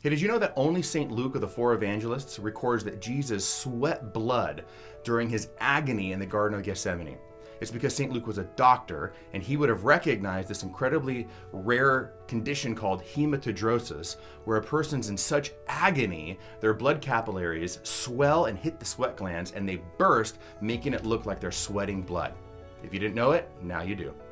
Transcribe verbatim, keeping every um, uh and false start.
Hey, did you know that only Saint Luke of the four evangelists records that Jesus sweat blood during his agony in the Garden of Gethsemane? It's because Saint Luke was a doctor, and he would have recognized this incredibly rare condition called hematidrosis, where a person's in such agony, their blood capillaries swell and hit the sweat glands, and they burst, making it look like they're sweating blood. If you didn't know it, now you do.